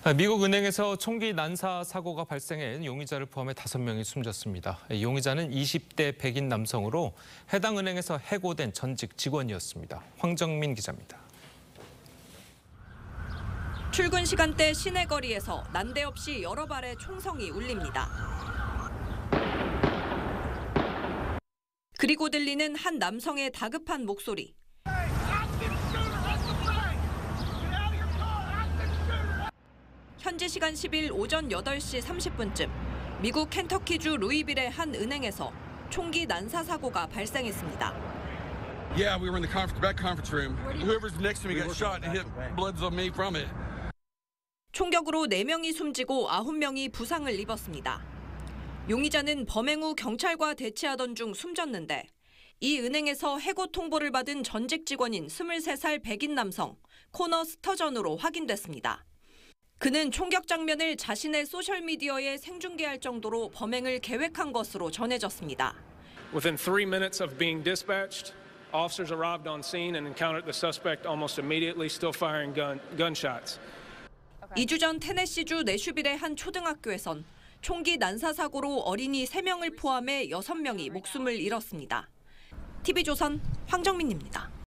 미국 은행에서 총기 난사 사고가 발생해 용의자를 포함해 5명이 숨졌습니다. 용의자는 20대 백인 남성으로 해당 은행에서 해고된 전직 직원이었습니다. 황정민 기자입니다. 출근 시간대 시내 거리에서 난데없이 여러 발의 총성이 울립니다. 그리고 들리는 한 남성의 다급한 목소리. 현지 시간 10일 오전 8시 30분쯤 미국 켄터키주 루이빌의 한 은행에서 총기 난사 사고가 발생했습니다. Yeah, we were in the back conference room. Whoever's next to me got shot and hit bloods on me from it. 총격으로 4명이 숨지고 9명이 부상을 입었습니다. 용의자는 범행 후 경찰과 대치하던 중 숨졌는데 이 은행에서 해고 통보를 받은 전직 직원인 23살 백인 남성 코너 스터전으로 확인됐습니다. 그는 총격 장면을 자신의 소셜미디어에 생중계할 정도로 범행을 계획한 것으로 전해졌습니다. Within 3 minutes of being dispatched, officers arrived on scene and encountered the suspect almost immediately, still firing gunshots. 2주 전 테네시주 내슈빌의 한 초등학교에선 총기 난사 사고로 어린이 3명을 포함해 6명이 목숨을 잃었습니다. TV조선 황정민입니다.